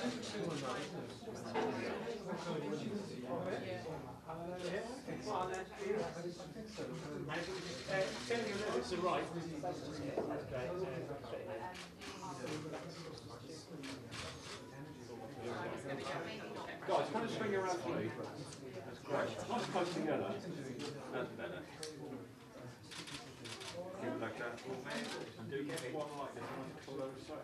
It's the right. Guys, kind of swing around for me. That's great. Nice close together. That's better. Keep it like that. And do one like this. Pull over so.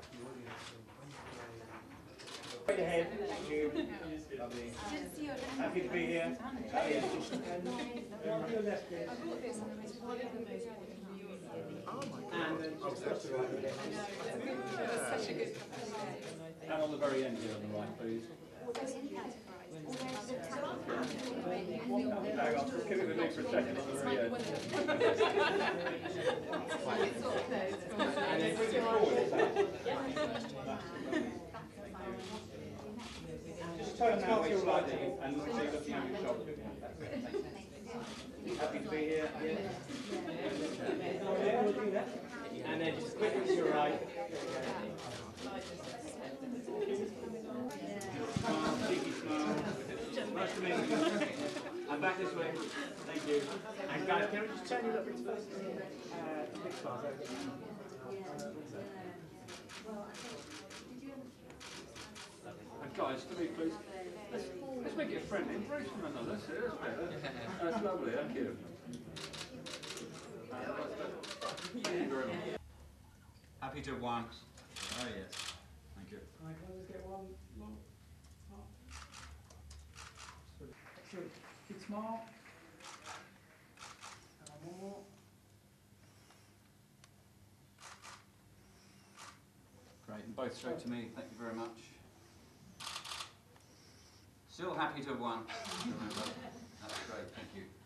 Right ahead. Thank you. Lovely. Happy to be here. Oh, yeah. On your left here. And then just the right. Such a good And on the very end here on the right, please. Hang on, just give it a look for a second at the very end. And then bring it forward. Just turn that way slightly and stay looking at your shoulder. Happy to be here. And then just quickly to your right. Smile, cheeky smile. Nice to meet you. And back this way. Thank you. And guys, can we just turn you up into the big stars? And guys, to me, please. Let's make it a friendly embrace from another. That's better. That's lovely. Thank you. Thank you very much. Happy to have won. Oh yes. Thank you. Can I just get one more? Excellent. Big smile. And one more. Great, and both straight to me. Thank you very much. Still happy to have won. Remember. That's great. Thank you.